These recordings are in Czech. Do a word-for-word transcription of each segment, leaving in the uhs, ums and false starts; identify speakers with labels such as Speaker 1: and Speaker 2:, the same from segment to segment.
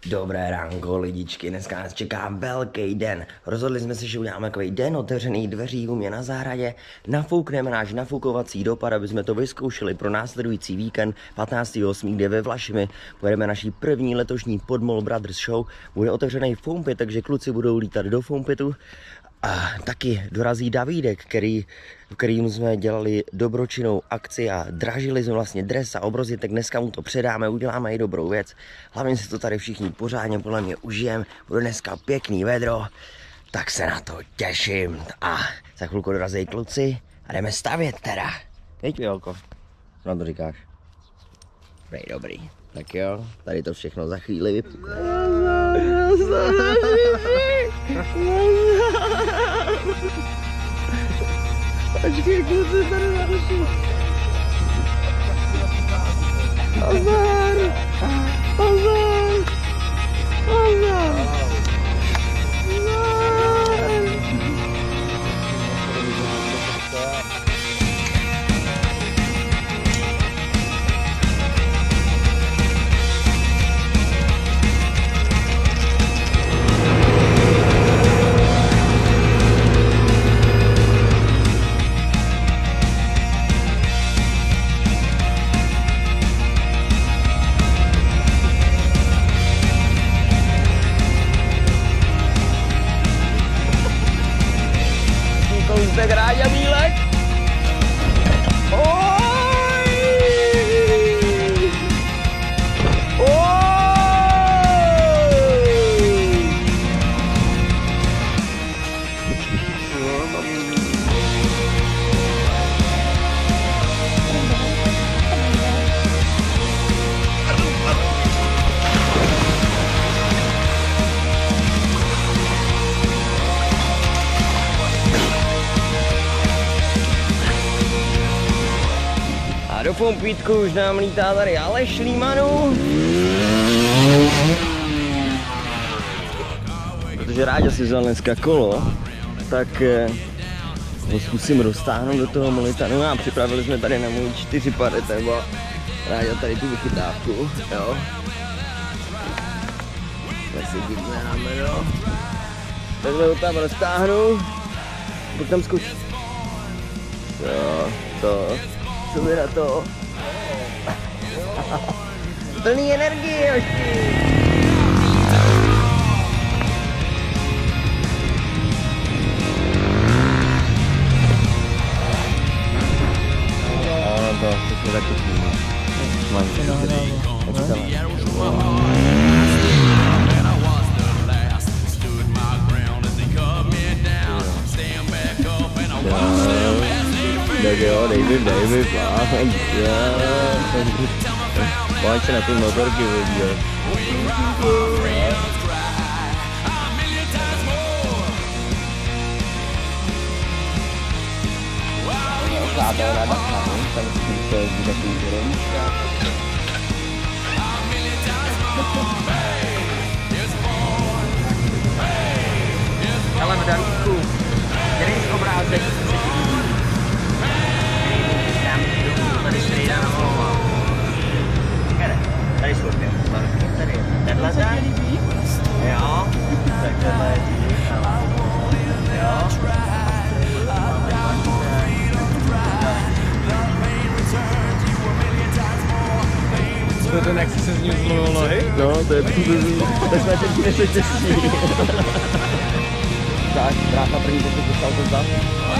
Speaker 1: Dobré ránko, lidičky, dneska nás čeká velký den. Rozhodli jsme se, že uděláme takový den otevřených dveří u mě na zahradě. Nafoukneme náš nafoukovací dopad, aby jsme to vyzkoušeli pro následující víkend patnáctého osmého kde ve Vlašimi. Pojedeme naší první letošní Podmol Brothers show. Bude otevřený foam pit, takže kluci budou lítat do foam pitu. A taky dorazí Davídek, který, kterým jsme dělali dobročinnou akci a dražili jsme vlastně dres a obrozy, tak dneska mu to předáme, uděláme i dobrou věc. Hlavně si to tady všichni pořádně podle mě užijeme, bude dneska pěkný vedro, tak se na to těším. A za chvilku dorazí kluci a jdeme stavět teda. Teď Jolko, co na to říkáš? Dobrý, dobrý. Tak jo, tady to všechno za chvíli vypukne. Počkej, kluci, tady další. Pozor! Pozor! Pozor! Kousek Ráďa Bílek. Oj! Oj! Do pompítku už nám lítá tady Aleš Límanů. Protože Ráďa si vzal dneska kolo, tak eh, ho zkusím roztáhnout do toho molitanu a připravili jsme tady na můj čtyři pade, nebo Ráďa tady tu vychytávku, jo. Tak si divné rameno. Takhle ho tam roztáhnu, pak tam zkouším. Jo, to. Co by na to? Plný energie, hošti! Ano, to, to jsme taky chvíli. Máš to na tak jo, dej mi, dej mi plán, pojď se na ty motorky podívat. Zláte ho na dachanu, tam to je takový vědomíčka. Hele, Davídku, který obrázek tady jsou dvě motorky, tady je tenhle ten, jo, tak tenhle je díl, jo,
Speaker 2: to je ten, jak jsi se z ním zlomil nohy?
Speaker 1: No, to je tak jsme teď něco štěstí. Tak, brácha první, že jsi dostal to zdat.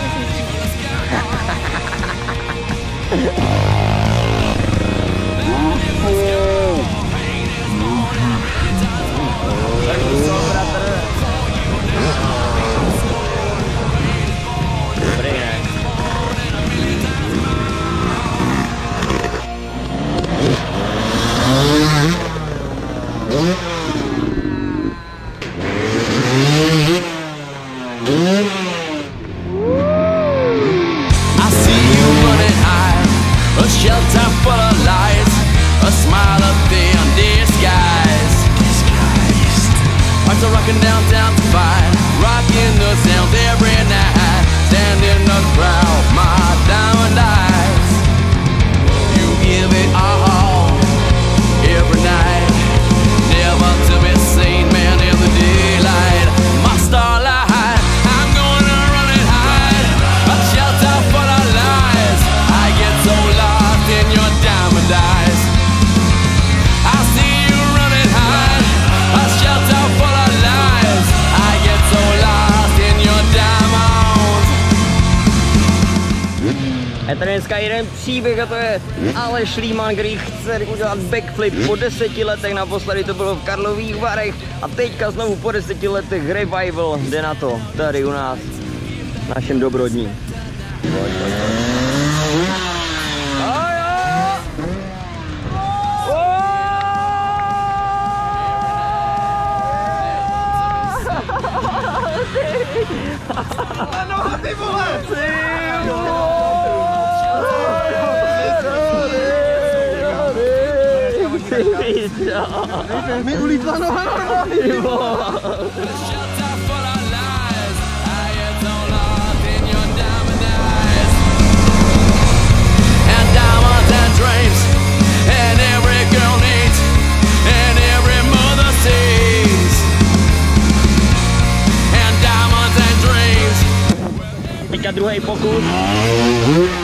Speaker 2: Tak to jsou, bratr.
Speaker 1: Dobrý, ne?
Speaker 3: Shelter full of lights, a smile up there in disguise. Hearts are rocking downtown to fight, rocking the sound every night. Stand in the crowd, my diamond eyes. You give it all every night, never to be
Speaker 1: je tady dneska jeden příběh a to je Aleš Líman, který chce udělat backflip po deseti letech, naposledy to bylo v Karlových Varech a teďka znovu po deseti letech revival, jde na to, tady u nás, v našem Dobrodní.
Speaker 2: Noha, ty vole!
Speaker 1: Ty vole!
Speaker 2: Mi ulítla noha normálně!
Speaker 1: Teďka druhý pokus.